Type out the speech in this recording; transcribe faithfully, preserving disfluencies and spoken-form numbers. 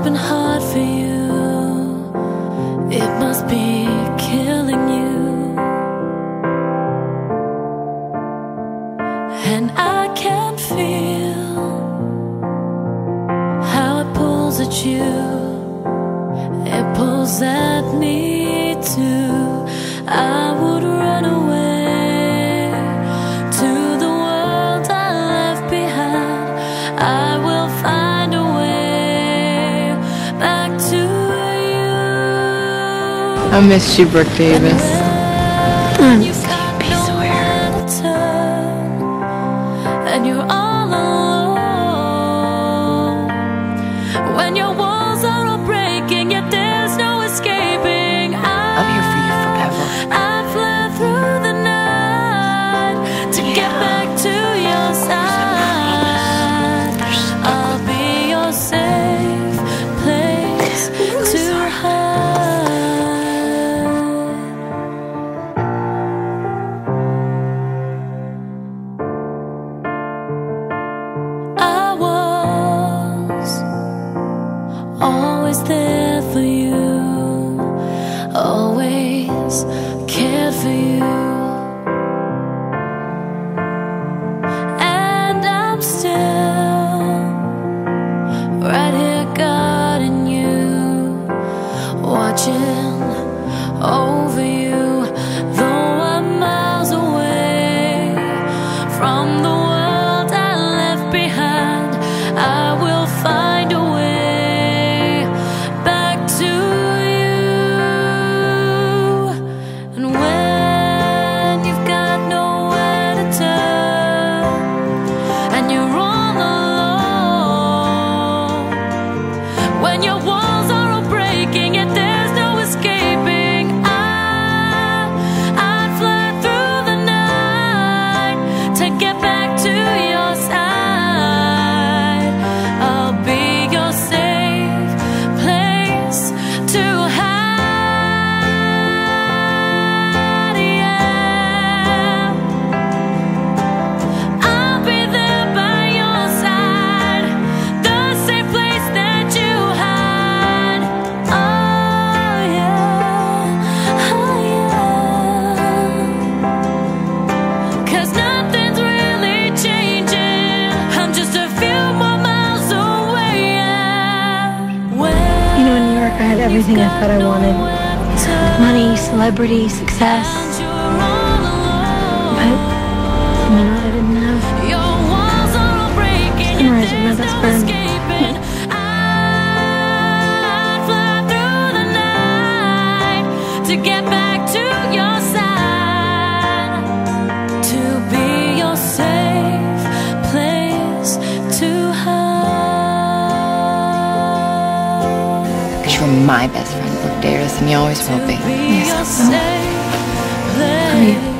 been hard for you. It must be killing you. And I can feel how it pulls at you. It pulls at me too. I would run away to the world I left behind. I will find a way back to you. I missed you, Brooke Davis. I'm just a piece of weird. And you're all alone when your walls are all breaking, yet there's no escaping. I'm here for you forever. I fled through the night to get back to your side. I'll be your safe place to hide. I was always there for you, always cared for you. And I'm still right here guarding you, watching over you. Though I'm miles away from the world I left behind, I will find a way back to you. And when you've got nowhere to turn and you're all alone, when your walls are all breaking yet there's no escaping, I, I'd fly through the night to get back to your side. I'll be your safe place to hide, yeah. I'll be there by your side, the safe place that you hide. Oh yeah, oh yeah. 'Cause nothing's really changing. I'm just a few more miles away, yeah. When You know, in New York, I had everything I thought I wanted. Money, celebrity, success. But, you know what I didn't have? your walls are all breaking, Sunrise yet with my there's best no friend. escaping. I'd fly through the night to get back to your side, to be your safe place to hide. 'Cause you're my best friend, Brooke Davis, and you always will be. Be your safe Love you. place.